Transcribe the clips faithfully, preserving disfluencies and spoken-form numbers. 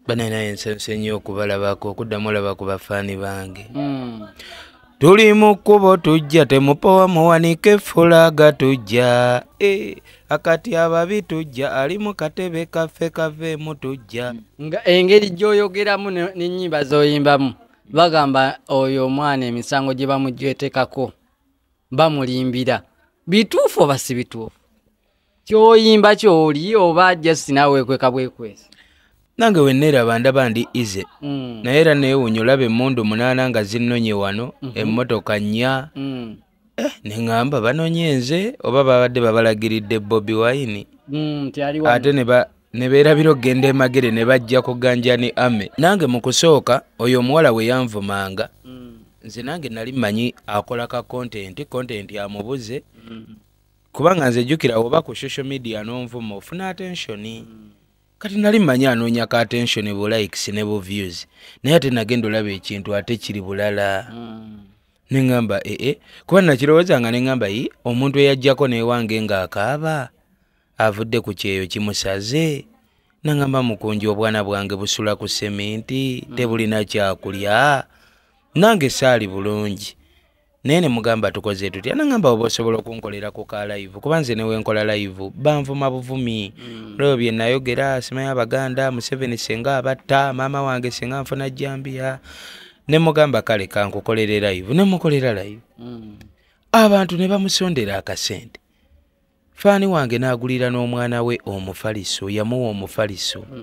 banana ensensenyo okubalabako okuddamu olaba ku bafaani bange. Mm. Tuli mu kkubo tujja temupowa muwanike fulaga tujja. Eh, akati ababi tujja ali mu katebe kaffe kaveemu tujja. Nga engeri gy'oyogeramu n'ennyimba z'oyimbamu bagamba oyo omwana emisango gye bamugyetekako bamulimbira. Bituufu oba si bituufu? Ky'oyimba ky'oli oba just naawe kweka bwekwesi? Nange wenneeraba ndaba ndi ize. Mm. Naye era neewuunya olaba emmundu munaana nga zinnonye wano, mm -hmm. emmotoka nnya. Mm. Eh, ne ŋŋamba banonye nze oba babadde babalagiridde Bobi Wine. Mm, ate ne ba ne beerabira okugenda emagere ne bajja kuganja ne ame. Nange mu kusooka oyo omuwala we yanvumanga. Mm. Nze nange nali mmanyi akola ka content, content amubuze. Mm. Kubanga nze jjukira oba ku social media n'onvuma ofuna attention. Mm. Kati nali mmanyi anoonya ka attention bu likes ne bu views. Naye ate nagenda olaba ekintu ate kiri bulala. Mm. Ne ŋŋamba ee eh, kuba nakirowoozanga ne ŋŋamba yi omuntu eyajjako n'ewange ng'akaaba avudde ku kyeyo kimusaze. Naŋŋamba Mukunja obwana bwange busula ku sementi, mm. tebulina kyakulya. Nange saali bulungi. Naye ne mugamba tukoze tutya. Naŋŋamba oba osobola okunkolera ku ka live kuba nze newe nkola live banvuma buvumi. Mm. Leo bye nayogera simanyi Abaganda Museveni senga abatta maama wange senga nfuna jjambiya. Ne mugamba kale kankukolere live ne mukolera live. Mm. Abantu ne bamusondera akasente. Faani wange n'agulira n'omwana we omufaliso yamuwa omufaliso. Mm.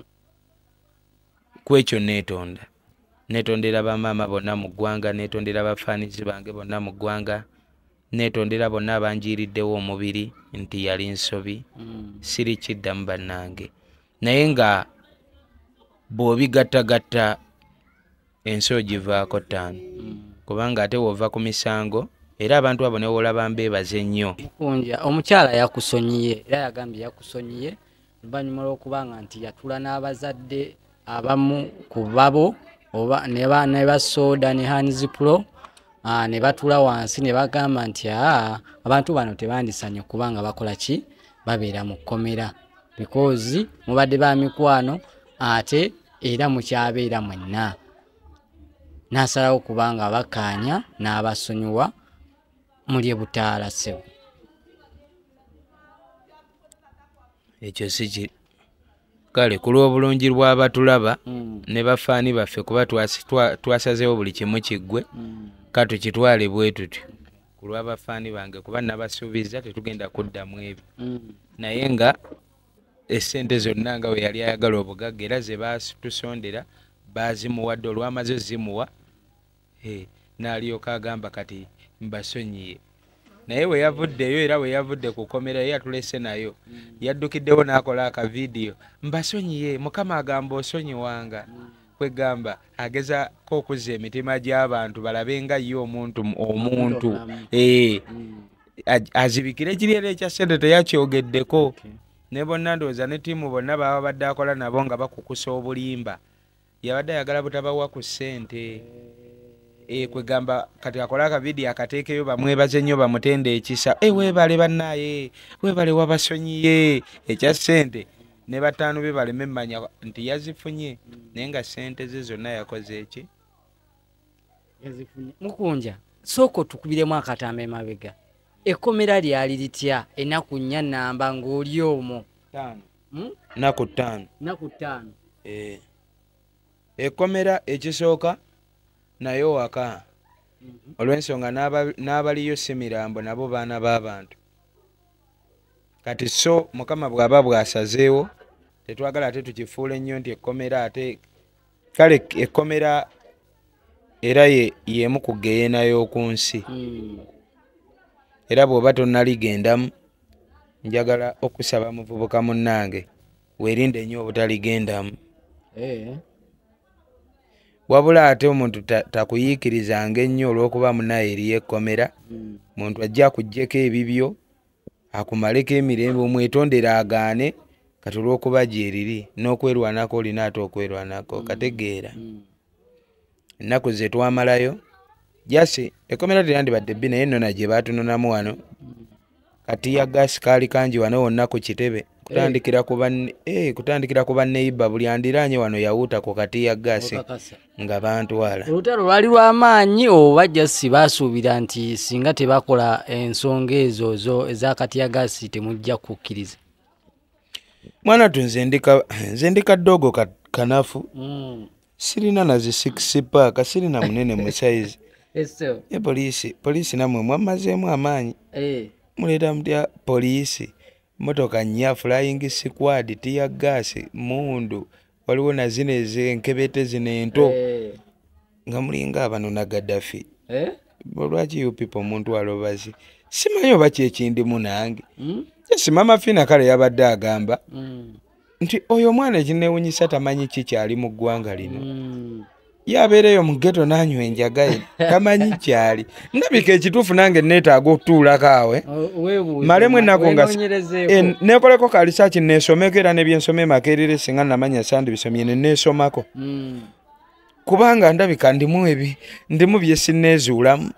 Kwekyo neetonda. Netondera bamaama bonna mu ggwanga, netondera bafaanizi bange bonna mu ggwanga, netondera bonna abanjiiriddewo omubiri nti yali nsobi. Mm. Siri kiddamu bannange. Naye nga bw'obigattagatta ensi givaako ttaano. Mm. Kubanga ate wova ku misango era abantu abo ne wolaba mbeebaze nnyo. Mukunja omukyala yakusonyiye era yagambye yakusonyiye oluvannyuma lw'okubanga nti yatula n'abazadde abamu ku babo oba neba neba soda ne Hands Pro ah ne batula wansi ne bagamba nti ah abantu bano tebandisanye kubanga bakola ki babeera mu Komera because mubadde ba mikwano ate era mukyabeera mwenna. Nasalawo kubanga bakanya n'abasonyiwa muli butaala sebo. Ekyo si kale ku lw'obulungi bw'abatulaba mm. ne bafaani baffe kuba twasazeewo buli kimu kiggwe. Mm. Katu kitwale bwe tutyo ku lw'abafaani bange kuba nabasuubiza tetugenda kuddamu ebyo. Mm. Naye nga essente zonna nga we yali ayagala obugagga era ze batusondera bazimuwadde olw'amaze zimuwa hey, n'alyoka agamba kati mbasonyiye. Naye we yavuddeyo era we yavudde ku Komera ye yatulese nayo. Mm. Yaddukiddewo n'akola aka video mbasonyiye Mukama agamba osonyiwanga. Mm. Kwegamba ageza ko okuzza emitima gy'abantu balabe nga ye omuntu omuntu eh mm. azibikire ekirere ekya ssente teyakyogeddeko. Okay. Ne bonna ndowooza ne ttiimu bonna baba badde akola nabo nga bakukusa obulimba yabadde ayagala butabawa ku ssente. E kwegamba kati akola aka video akateekeyo bamwebaze nnyo bamutende ekisa e weebale bannaye weebale wabasonyiye ekya ssente ne bataano be baleme mmanya nti yazifunye. Mm. Naye nga ssente ze zonna yakoze eki yazifunye. Mukunja soko tukubiremu akatambe emabega Ekkomera lyali litya ennaku nnya namba ng'oli omwo ttaano. Hmm? Nnaku ttaano. Nnaku ttaano. Eh. Ekkomera ekisooka nayo waka. Mm -hmm. Olw'ensonga n'abaliyo si mirambo nabo baana b'abantu. Kati so Mukama bw'aba bw'asazeewo tetwagala ate tukifuule nnyo nti Ekkomera ate kale Ekkomera era ye yemu ku geyeena y'oku nsi. Mm. Era bw'oba tonnaligendamu njagala okusaba muvubuka munnange weerinde nnyo obutaligendamu. Eh. Wabula ate omuntu takuyiikirizanga ennyo olw'okuba munaye eri Ekkomera. Mm. Muntu ajja kuggyeko ebibyo akumaleko emirembe omwetondera agaane kati olw'okuba gyeriri n'okwerwanako olina ate okwerwanako. Mm. Kategeera. Mm. Ennaku ze twamalayo jasi Ekkomera teryandibadde bbina naye nona gye baatunonamu wano. Mm. Kati ya gasi kaali kangi wano wonna ku kitebe kutandikira kuba eh kutandikira kuba neiba buli andiranye wano yawuta ku katiya gasi nga bantu wala olutalo lwali lw'amaanyi oba jasi basuubira nti singa tebakola ensonga ezo zo ez'akatiya gasi temujja kukkiriza. Mwana tunze ndika nze ndika dogo ka, kanafu mm. Sirina nazi six pack sirina munene mu size eso e polisi polisi namwe mwamazemu amaanyi eh muleta mtya polisi motoka nya flying squad tia gas mundu waliwo na zine zenkebete zine ento eh nga mulinga abano na Gaddafi eh lwaki you people muntu alobazi simanyo bachi ekindi munange mm? Yes mama fina kale yabadde agamba mm. Nti oyo mwana kinewunyisa tamanyi kikyali mu ggwanga lino mm. Yabeereyo mu ghetto nanywa enjagaye tamanyi kyali ndabika ekituufu nange neetaaga okutuula kaawe malemu ennaku nga e, nekoleko ka research neesomeko era nebyensome makerere singa namanya sandi bisomye ne neesomako mm. Kubanga ndabika ndimu ebi ndimu bye sinneezuulamu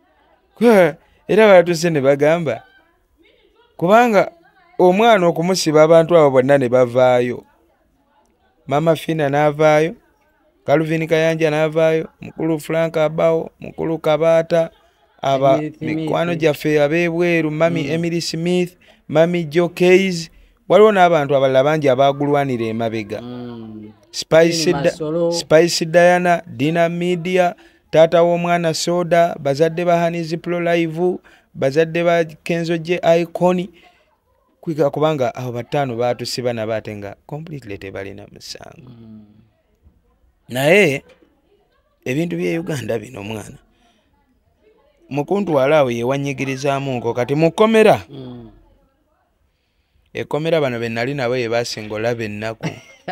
era batuse ne bagamba kubanga omwana okumusiba abantu abo bonna ne bavaayo mama Fina n'avaayo Calvin Kayanja n'avaayo mukulu Frank Abao mukulu Kabata aba mikwano gyaffe abebweru mami mm. Emily Smith mami Joe Case waliwo n'abantu abalala bangi abagulwanira emabega mm. Spice, da, Spice Diana Dina Media tata w'omwana Soda bazadde ba Hanizi Pro Live bazadde ba Kenzo J Icon kwika kubanga abo batano batusiba na batenga completely tebalina musango mm. Naye ebintu bye Uganda bino mwana mukuntu walawe yewanyigirizaamu nko kati mukomera mm. Ekomera bano benali nawe yebasingola bennaku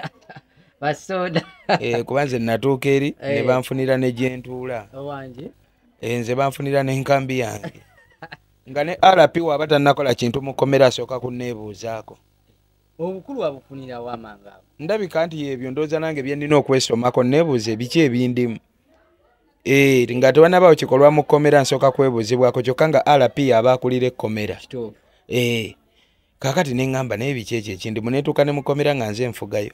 basoda eh kubanze natuuka eri hey. Ne banfunira ne jentuula owanje enze banfunira n'enkambi yange nga ne R P wabata nakola kintu mukomera soka kunebuuzaako obukulu abufunira wamanga ndabika nti ebyo ndoza nange bye ndina okwesomako nebuuze biki ebindimu eh nga tebanaba okikolwa mu komera nsoka kwebuuzibwako kyokka nga R P abakulira ekkomera eh kakati nengamba naye biki ekyo ekindi munetuuka ne mukomera nga nze nfugayo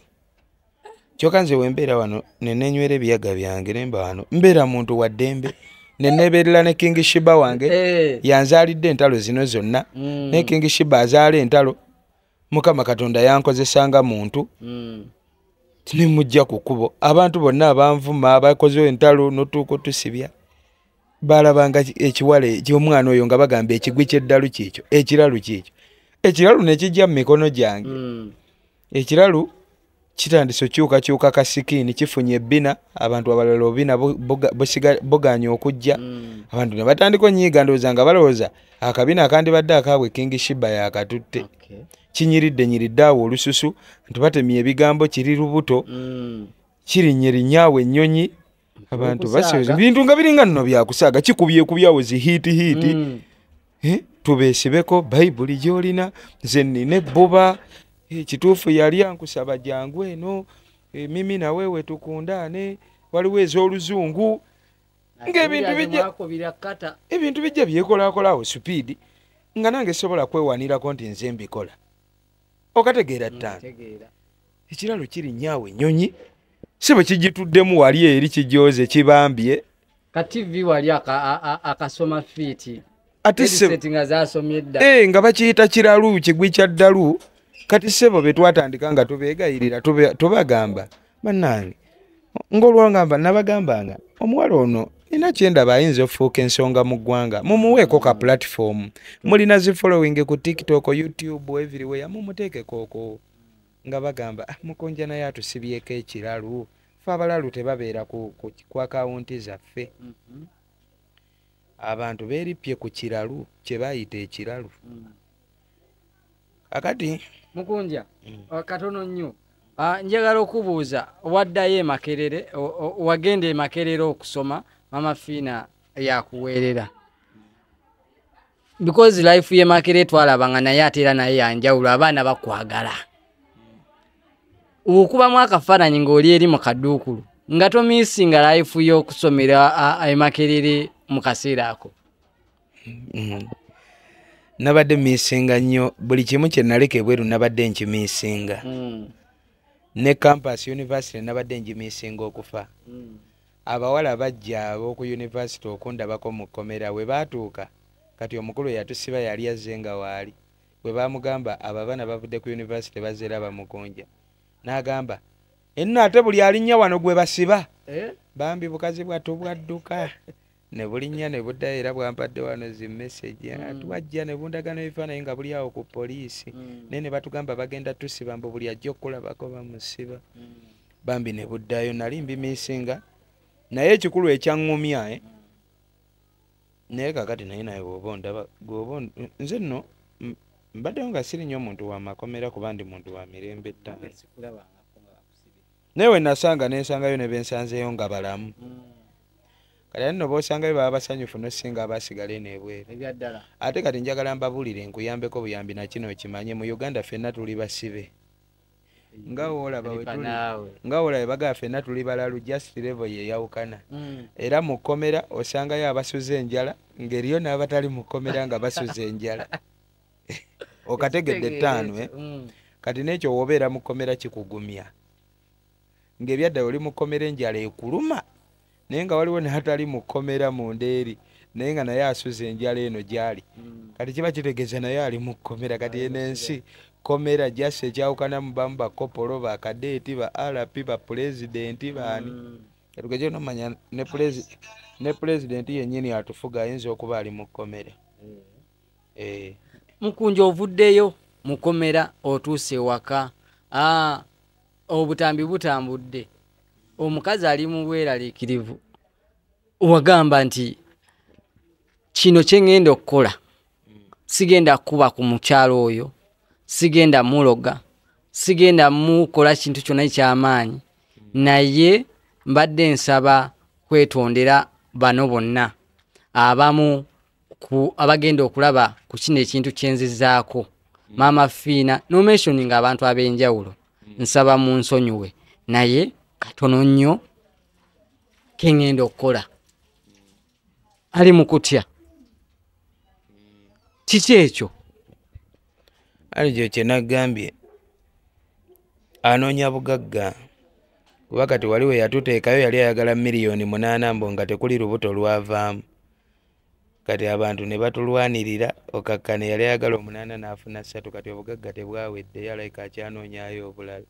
kyokka nze wembeera wano nenenywera ebiyaga byange nemba wano mbeera muntu wa ddembe neneberera ne King Shiba wange hey. Yanzalidde entalo zino zonna mm. Ne King Shiba azaala entalo Mukama Katonda yankozesanga muntu mm. Tinimujja ku kubo abantu bonna abanvuma abakoze entalo notuuko tusibya balabanga ekiwale ky'omwana oyo nga bagamba ekigwi ky'eddalu kikyo ekiralu kikyo ekiralu ne kijja mu mikono gyange mm. Ekiralu kitandise kyuka kyuka kasikini kifunye bina abantu abalalo bina bosiga boganya okujja mm. Abantu ne batandika nyiga ndoza nga balowooza akabina akandi badde akaabwe King Shiba yakatutte okay. Kinyiridde nyiriddawo olususu ntubatemye ebigambo kiri lubuto mm. Kirinyerinyaawe ennyonyi abantu basoze bintu nga biringa nno byakusaaga kikubye kubyawo zi hiti hiti mm. Eh tubesibeko Bible gyolina nze nine buba e, kituufu yali ankusaba jangu eno e, mimi na wewe tukundane waliwo ez'oluzungu ng'ebintu bijja ebintu bijja byekolakolaawo speed nga nange sobola kwewanirako nti nze mbikola okategeera ttaano ekiralo kirinyaawe ennyonyi si bwe kigituddemu wali eri kijooze kibambye ka T V wali akasoma aka fiiti ate settinga zaasomye dda eh nga bakiyita kiralu kigwi kya ddalu kati sebo betwatandika nga tubeegayirira tubagamba bannange ng'olwangamba nabagambanga omuwala ono nina kyenda bayinza ofuuka ensonga mu ggwanga mumuweeko ka platform mulina zi following ku TikTok YouTube everywhere mumuteekeko oko nga bagamba ah, Mukunja naye atusibyeko ekiralu fe abalalu tebabeera ku, ku, ku akawunti zaffe mm -hmm. Abantu beeripye ku kiralu kye bayita ekiralu mm. Akati Mukunja mm. Katono nnyo uh, njagala okubuuza waddayo emakerere wagenda emakerere okusoma mama Fina yakuweerera because life ye makerere twalabanga naye atera naye yanjawulo abaana bakwagala okuba mwaka faranyi ng'oli eri mu kaduukulu nga tomisinga life y'okusomera emakerere mu kaseera ako mm -hmm. nabadde misinga nnyo buli kimu kye naleka ebweru nabadde nkimisinga mm. ne campus university nabadde ngimisinga okufa mm. abawala bajja ab'oku university okundabako mu Komera we baatuuka kati omukulu yatusiba yali azze nga waali bwe bamugamba ababana bavudde ku university bazeera Bamukunja n'agamba enna ate buli alinnya wano gwe basiba eh? bambi bukazi bwattu bwadduka ne bulinnya ne buddayo era bwampadde wano zi message mm. tuwajja ne bundagana ebifaananyi nga buli awo ku poliisi mm. naye ne batugamba bagenda tusiba mbu buli ajja okulabako bamusiba mm. bambi ne buddayo nali mbimisinga naye ekikulu ekyaŋŋumya eh? mm. naye kakati naye naye bw'oba ndaba gwoba nze nno mbaddeho nga siri nnyo omuntu wa Makomera kuba ndi muntu wa mirembe ttaano naye we nasanga nensangayo ne bensanzeeyo nga balamu mm. kati nno b'osangayo baba basanyufu nosinga abasigala n'ebweru ate kati njagala mbabulire nkuyambeko buyambi na kino kimanye mu Uganda ffenna tuli basibe nga woolaba nga woolaba bagaa ffenna tuli balalu just level yeyawukana mm. era mu Komera osangayo abasuza enjala ng'eriyo n'abatali mu Komera nga basuza enjala okategedde ttaano eh? mm. kati n'ekyo wobeera mu Komera kikugumya ng'ebyadda oli mu Komera enjala ekuluma naye nga waliwo n'atali mu Komera mu ndeeri naye nga naye asuza enjala eno gy'ali mm. kati kiba kitegeeza naye ali mu Komera kati eno ensi Komera jasi ekyawukana mu bamu bakopolo bakadeeti ba R P ba pulezidenti baani mm. etugeje nomanya ne pulezi ne pulezidenti yennyini atufuga ayinza okuba ali mu Komera mm. eh. Mukunja ovuddeyo mu Komera otuuse waka ah, obutambi butambudde omukazi ali mu bweraliikirivu wagamba nti kino kye ngenda okukola sigenda kuba ku mukyalo oyo sigenda muloga sigenda mukola kintu kyonna ekyamaanyi naye mbadde nsaba kwetondera bano bonna abamu ku abagenda okulaba ku kino ekintu kyenzizaako maama Fiina no mentioning abantu ab'enjawulo nsaba mu nsonyiwe naye katono nnyo kengenda okukola ali mu kutya kiki ekyo alijjo kye nagambye anoonya bugagga kuba kati wali we yatuteekayo yali ayagala miliyoni munaana mbo nga tekuli lubuto lwavaamu kati abantu ne batulwanirira okakkane yali ayagala omunaana n'afuna ssatu kati obugagga tebwawedde yalayika akyanoonyayo obulala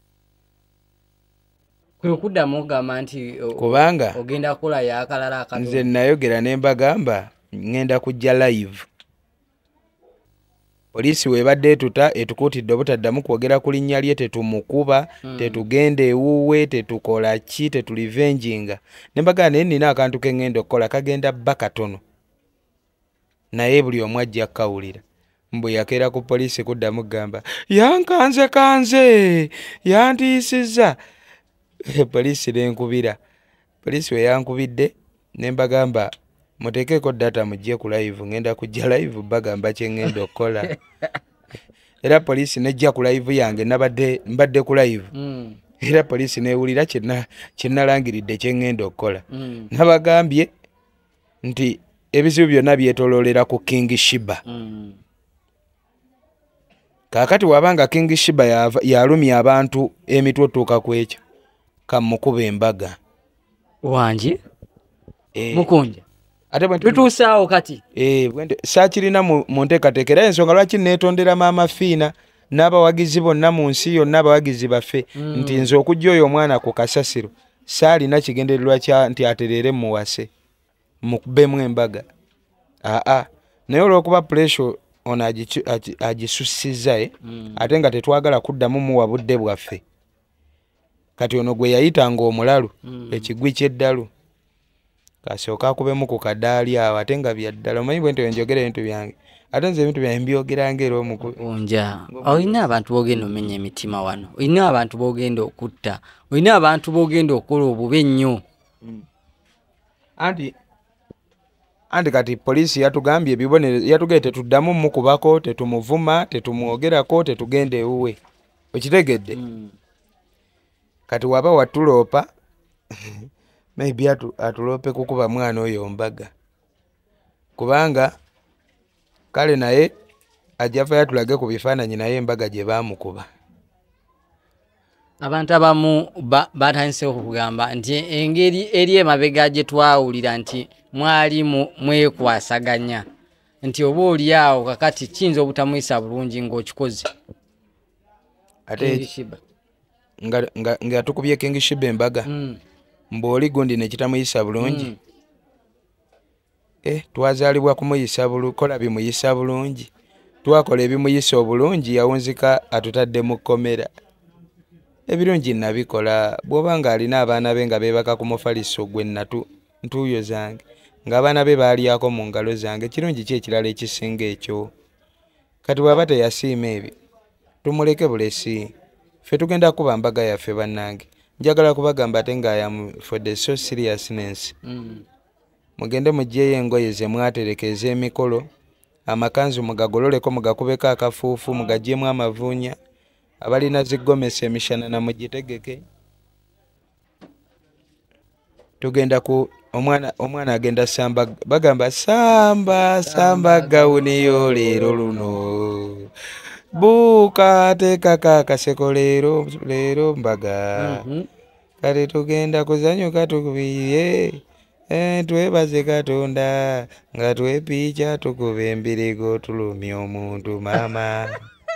kwe okuddamu ogamba nti kubanga ogenda kukola yakalala akato nze nayogera ne mbagamba ngenda kujja live poliisi webadde etuta etukuutidde obutaddamu kwogera ku linnya lye tetumukuba hmm. tetugenda ewuwe tetukola ki tetulivenjinga ne mbagamba naye nina akantu ke ngenda okukola kagenda bba katono naye buli omu ajja kkawulira mbu yakeera ku poliisi kuddamu kugamba yankanze kanze yantiisizza poliisi nenkubira poliisi we yankubidde ne mbagamba muteekeko data mujje ku live ngenda kujja live bagamba kye ngenda okukola era poliisi nejja ku live yange nabadde mbadde ku live mm. era poliisi newulira kyenalangiridde kye ngenda okukola mm. nabagambye nti ebizibu byonna byetoloolera ku King Shiba mm. kaakati wabanga King Shiba yalumya abantu emitwe otuuka ku ekyo kamukuba embaga wangi e, Mukunja ate bwe tutuusaawo kati eh bwente saakirina mu nteekateeka era ensonga lwaki neetondera maama Fiina n'abawagizi bonna mu nsi yonna abawagizi baffe mm. nti nze okujja oyo omwana ku kasasiro saalina kigendererwa kya nti atereere muwase mukubemu embaga aa naye olw'okuba pressure ono agisussizza e mm. ate nga tetwagala kuddamu muwa budde bwaffe kati ono gwe yayitanga omulalu mm. ekigwi ky'eddalu kasooka akubemu ku kadaali awo ate nga byaddala omanyi bwe nti wenjogera ebintu byange ate nze ebintu byange mbyogera ng'era omukunja olina abantu boogenda omenya emitima wano olina abantu boogenda okutta olina abantu boogenda okukola obubi ennyo mm. anti anti kati poliisi yatugambye ebibonero yatugambye tetuddamu mukubako tetumuvuma tetumwogerako tetugenda ewuwe okitegedde mm. kati waba watuloopa maybe atu, atulope kukuba mwana oyo mbaga kubanga kale naye ajjava yatulage ku bifaananyi naye embaga gye baamukuba. Abantu abamu batandise okugamba nti engeri eri emabega gye twawulira nti mwali mwekwasaganya nti oba oli awo kakati kiyinza obutamuyisa bulungi ng'okikoze. Ate nga tukubye King Shiba embaga mbw'oli gundi ne kitamuyisa bulungi. Eh, twazaalibwa kumuyisa bulungi, kola bimuyisa bulungi. Twakola ebimuyisa obulungi yawunzika atutadde mu Komera. Ebirungi nabikola bw'oba ng'alina abaana be nga beebaka ku mufaliso gwe natu ntuuyo zange ng'abaana be baalyako mu ngalo zange, kirungi ki ekirala ekisinga ekyo? Kati bw'aba teyasiima ebyo tumuleke bulesi, ffe tugenda kuba mbaga yaffe bannange. Njagala kubagamba ate nga am for the so seriousness. Mm. Mugende mugyeyo engoye ze mwatereka ez'emikolo, amakanzu mugagololeko mugakubeko akafuufu mugaggyemu amavuunya, abalina ziggomesa emishanana mugitegeke. Tugenda ku omwana omwana agenda samba, bagamba samba samba gawuni yo leero luno. Buuka teekako akaseko leero leero mbaga. Mm-hmm. Kale tugenda kuzannyuka tukubiye. Eh, twebaze Katonda nga twepiica tukuba embirigo tulumya omuntu maama.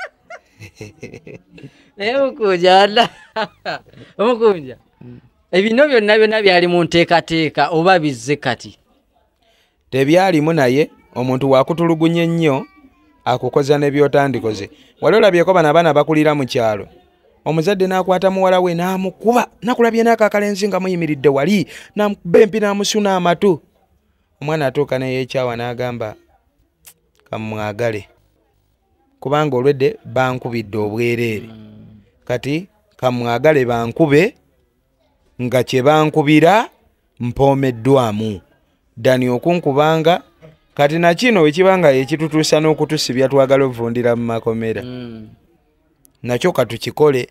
Naye Mukunja Mukunja ebino byonna byonna byali mu nteekateeka oba bizze kati? Tebyalimu, naye omuntu wakutulugunya ennyo akukoza ne byotandikoze. Wali olabyeko bano abaana bakulira mu kyalo, omuzadde n'akwata muwala we n'amukuba, nakulabye n'akaakalenzi nga muyimiridde wali, n'amukuba empi n'amusuna amatu. Omwana atuuka neyeekyawa n'agamba kamwagale kubanga olwedde bankubidde obwereere, kati kamwagale bankube nga kye bankubira mpoomeddwamu ddani okunkubanga. Kati na kino ekibanga ekitutuusa n'okutusibya twagala ovundira mu makomera, mm. nakyo katukikole.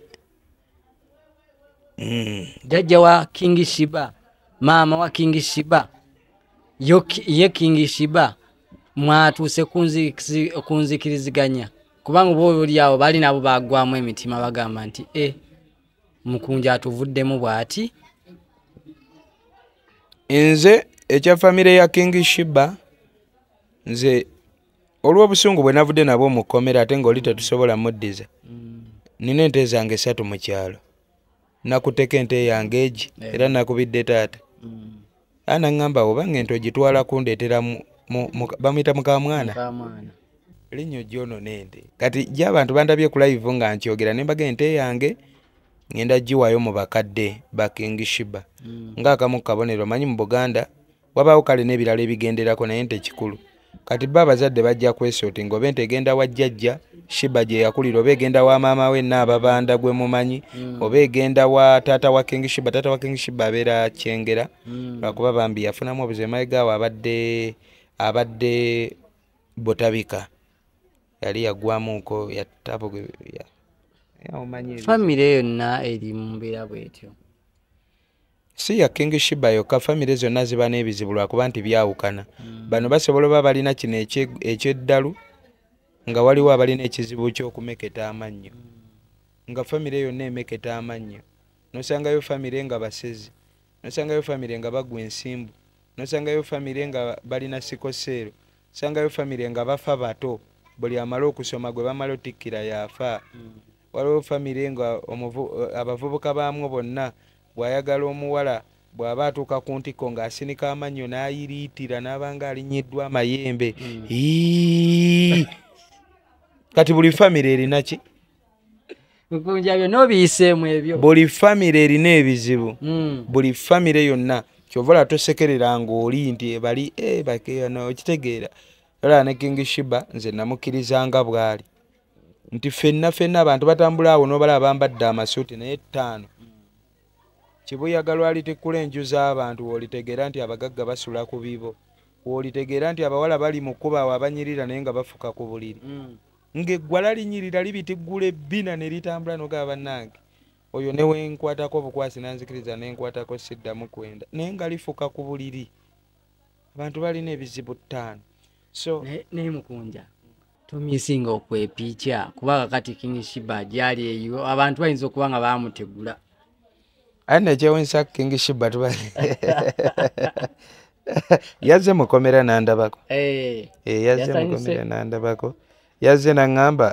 Mm. Jjajja wa King Shiba, maama wa King Shiba, ye King Shiba mwatuuse kunzikiriziganya kubanga bo oli awo bali nabo bagwamu emitima bagamba nti eh Mukunja atuvuddemu bw'ati. Nze ekya famire ya King Shiba, nze olw'obusungu bwe navudde nabo mu Komera ate ng'oli tetusobola muddiza, mm. nina ente zange esatu mu kyalo, nakuteka ente yange egi, yeah. era nakubidde taata, mm. ana ngamba oba ng'ente ogitwala kundeetera bamuyita mukamwana linnyo gyono n'ente. Kati gye abantu bandabye ku live nga nkyogera ne mbaga ente yange ngenda giwayo mu bakadde ba King Shiba, mm. ng'akamu kabonero. Manyi mu Buganda wabaawo kale n'ebirala ebigenderako naye nte kikulu. Kati bba abazadde bajja kwesooti ng'oba ente egenda wa jjajja Shiba gye yakulira, oba egenda wa maama we Naababanda gwe mumanyi, mm. oba egenda wa taata wa King Shiba. Taata wa King Shiba abeera Kyengera, lwakuba mm. bambi yafunamu obuzibu emabegaawo abadde abadde Botabika, yali yagwamuko yattabo ya famire yonna eri mu mbeera bwetyo. Si ya King Shiba yokka, famire zonna ziba n'ebizibu lwakuba nti byawukana. Mm. Bano basobola oba balina kino ekyeddalu nga waliwo abalina ekizibu ky'okumeketa amannyo, mm. nga famire yonna emeketa amannyo. Nosangayo famire nga basezi, nosangayo famire nga bagwa ensimbu, nosangayo famire nga balina sikoseero, nosangayo famire nga bafa bato, buli amala okusoma gwe bamala otikkira yafa. Mm. Waliwo famire nga abavubuka bamwe bonna bw'ayagala omuwala bw'aba atuuka ku ntiko ng'asinika amannyo n'ayiriitira n'abanga alinyiddwa amayembe. Mm. Kati buli famire erina ki? Mukunja byonna obiyiseemu ebyo. Buli famire erina ebizibu. Mm. Buli famire yonna kyovola tosekerera ng'oli nti ebali eh bakeyano okitegeera. Era ne King Shiba nze namukkirizanga bwali nti fenna fenna abantu batambula awo n'obala bambadde amasuuti naye ttaano. Kibuyaga lwali tekkula enju z'abantu w'olitegeera nti abagagga basula ku bibo, w'olitegeera nti abawala bali mu kkuba awo abanyirira naye nga bafuka ku buliri. Mm. Ng'eggwala linyirira libitiggula ebbina ne litambula n'ogaba bannange oyo ne wenkwatako obukwasi nanzikiriza ne nkwatako siddamu kwenda naye nga lifuka ku buliri. Abantu balina ebizibu ttaano. So ne Mukunja Tomisinga okwepicha kuba kati King Shiba gyali eyo abantu bayinza okuba nga bamutegula. Ane kyewunsa King Shiba tuba yazze mu Komera n'andabako. Eh, eh yazze mu Komera n'andabako. Yazze n'angamba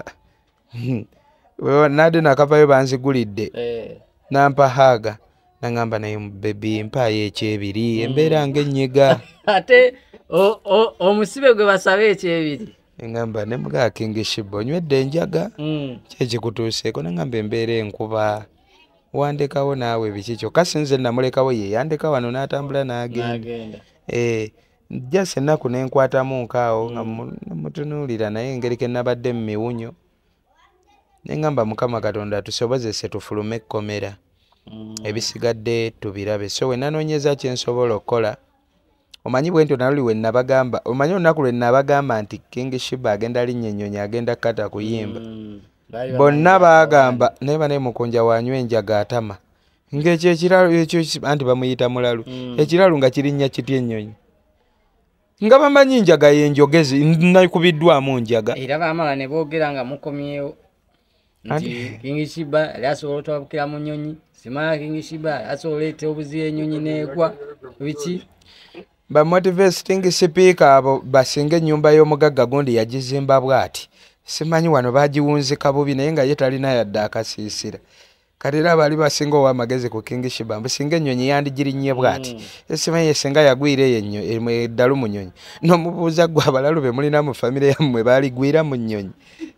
nade nakavayo banzigulidde. Eh. Nampa haga n'angamba naye baby mpayo ekyebiri embeera ng'ennyiga. Ate omusibe gwe basabe ekyebiri. Ngamba ne mga King Shiba onywedde enjaga. Mm. Kyekikutuuseeko n'angamba embeera enkuba. Wandekawo naawe bikikyo kasi nze namulekawo ye yandeka wano n'atambula n'agenda. Eh jase ennaku nenkwatamu nkaawo nga mutunuulira naye engeri ke nabadde mu miwunyo nengamba Mukama Katonda tusobozese tufulume Komera. Ebisigadde tubirabe so we nanoonyeza kyensobola okukola. Omanyi bwe nto naluli we nabagamba omanyi olunaku lwe nabagamba nti King Shiba agenda linnya ennyonyi agenda kata kuyimba. Bonna baagamba neba ne Mukunja wanywa enjaga atama ng'ekyo ekiralu ekyo anti bamuyita mulalu ekiralu nga kirinnya kitya ennyonyi nga bamanyi enjaga yenjogezi nakubiddwamu njaga era baamala ne boogera nga mukomyewo nti King Shiba yali asobola otwabukira mu nnyonyi simala King Shiba asobola oleeta obuziya ennyonyi neegwa biki ba motivating speaker abo basinga ennyumba y'omugagga gundi yagizimba bw'ati simanyi wano bagiwunzika bubi naye nga ye talina yadde akasiisira kati era bali basinga ow'amagezi ku King Shiba mbusinga ennyonyi yandigirinnye bw'ati simanyi esenga yagwira eyo eddalu mu nnyonyi n'omubuuza gwe abalalu be mulina mu famire yammwe baaligwira mu nnyonyi.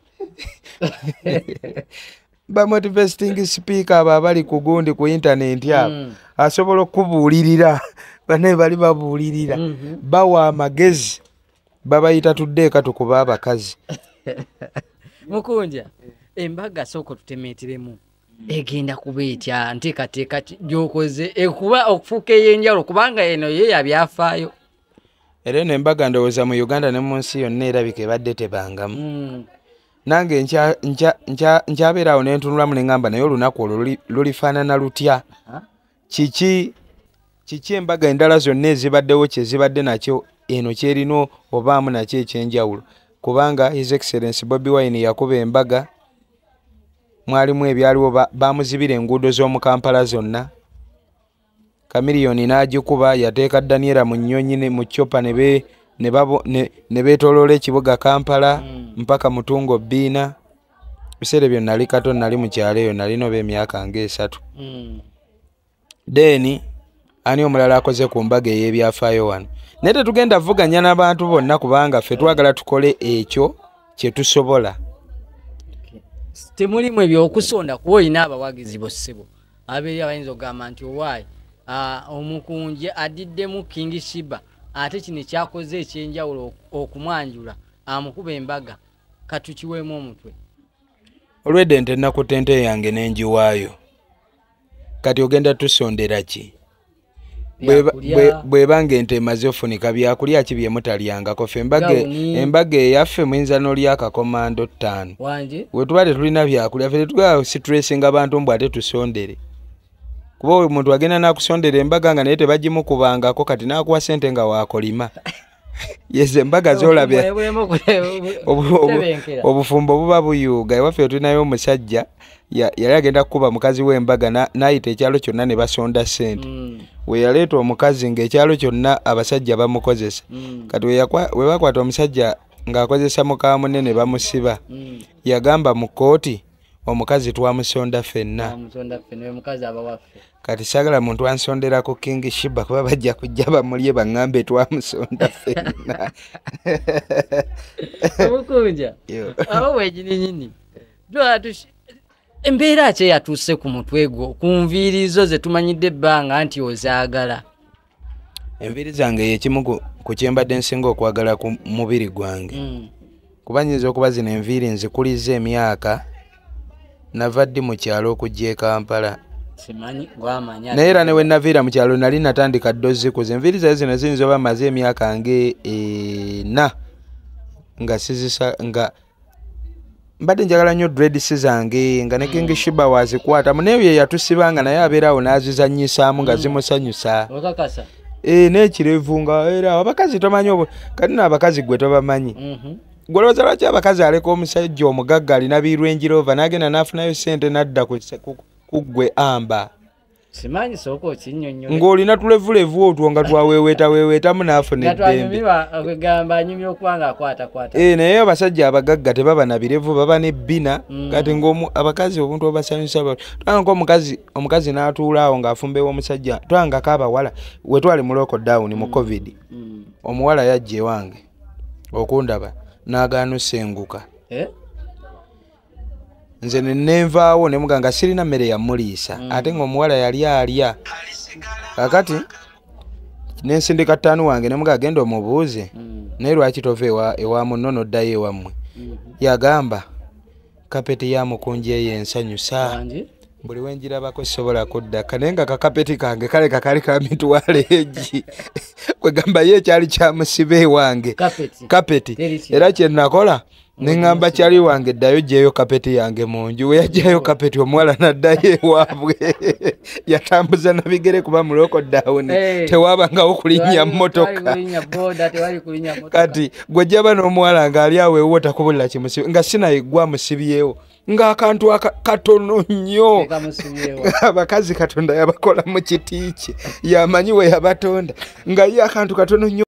Ba motivating speaker abo abali ku gundi ku internet abo asobola okubuulirira bane bali babuulirira bawa amagezi babayita tuddeeka tukuba abakazi. Mukunja embaga soko tutemeetiremu egenda kuba etya nteekateeka gy'okoze ekuba okufuuka ey'enjawulo kubanga eno ye yabyafaayo era eno embaga ndowooza mu Uganda ne mu nsi yonna erabika ebadde tebangamu. Nange nkyabeerawo ne ntunulamu ne ŋŋamba naye olunaku olwo lulifaanana lutya kiki kiki embaga endala zonna ezibaddewo kye zibadde nakyo eno kyerina obaamu nakyo ekyenjawulo kubanga His Excellency Bobi Wine yakuba embaga mwalimu ebyaliwo bamuzibira enguudo z'omu Kampala zonna Kamiliyoni n'agikuba yateeka Daniela mu nnyonyi ne mu ccopa ne ne beetoloola ekibuga Kampala mpaka Mutungo Bbiina biseera byo nali kato nali mu kyalo eyo nalina oba emyaka ng'esatu. Deni ani omulala akoze ku mbaga ey'ebyafaayo wano naye tetugenda vuganya n'abantu bonna kubanga ffe twagala tukole ekyo kye tusobola. Temulimu ebyokusonda kuba olina abawagizi bo ssebo abeeri abayinza okugamba nti owaayi Omukunja addiddemu King Shiba ate kino kyakoze ekyenjawulo okumwanjula amukuba embaga katukiweemu omutwe. Olwedde nte nakutte ente yange n'enjiwaayo kati ogenda tusondera ki? Bwebanga ente emaze ofunika byakulya ki bye mutalyangako ffe embaga eyaffe muyinza n'olya akakomando ttaano we tuba tetulina byakulya ffe tetugala situresinga bantu mbw ate tusondere kuba omuntu agenda n'akusondera embaga nga naye tebagimukubangako kati n'akuwa ssente nga waakolima. Yeze embaga z'olabya obufumbo buba buyuuga ewaffe tulinayo omusajja yali agenda kukuba mukazi w'embaga n'ayita ekyalo kyonna ne basonda ssente we yaleeta omukazi ng'ekyalo kyonna abasajja bamukozesa kati we bakwata omusajja ng'akozesa muka munne ne bamusiba yagamba mu kkooti omukazi twamusonda ffenna kati sagala muntu ansondera ku King Shiba kuba bajja kujja bamulye baŋŋambe twamusonda ffenna. Mukunja awo wegininyini embeera ki eyatuuse ku mutwe gwo ku nviiri zo ze tumanyidde ebbanga nti ozaagala? Enviiri zange yekimu ku kyembadde nsinga okwagala ku mubiri gwange kuba nyinza okuba zino enviiri nzikuliza emyaka nava ddi mu kyalo okujja e Kampala naye era ne we naviira mu kyalo nali natandika dde ozikuza enviiri zayo zino ziyinza oba maze emyaka ng'ena nga sizisa nga mbadde njagala nnyo dreads zange nga ne King Shiba wazikwatamu naye ye yatusibanga naye abeerawo n'azizannyisaamu nga zimusanyusa n'ekirevu nga era abakazi tomanyi kati n'abakazi gwe tobamanyi gwolowooza lwaki abakazi aleka omusajja omugagga alina birwenjirova n'agenda n'afunayo ssente n'adda ku ggwe amba simanyi sooka okinnyonnyola ng'olina tulevulevu otwo nga twaweeweetaweeweetamu n'afuna eddembe agamba anyumya okuba ng'akwatakwata ee naye abasajja abagagga tebaba na birevu baba n'ebbina kati ng'abakazi obuntu obasanyusa twanga omukazi omukazi n'atuula awo ng'afumbewo omusajja twangako abawala we twali mu lockdown mu covid omuwala yajja ewange okundaba n'agaana osenguka nze nenvaawo ne muganga sirina mmere yamuliisa ate ng'omuwala yali alya kakati nensindika ttaanu wange ne muganga genda omubuuze naye lwaki tova ewa muno n'oddayo ewammwe yagamba kapeti ya Mukunja eyo ensanyusa buli wenjirabako sobola kuddaka naye nga kakapeti kange kale kakali ka mitwalo egi kwegamba ye ekyali kyamusiba ewange kapeti era kyenakola neŋŋamba kyali wange ddayo gyeyo kapeti yange mu nju we yajjayo kapeti omuwala n'addayo ewaabwe yatambuza na bigere kuba mu lockdown tewaabangawo kulinnya mmotoka kati gwe jjaba n'omuwala ng'ali awo ewo takubulira kimusibe nga sinayiggwa musibyewo ng'akantu katono nnyo abakazi Katonda yabakola mu kiti kye yamanyi we yabatonda nga ye akantu katono nnyo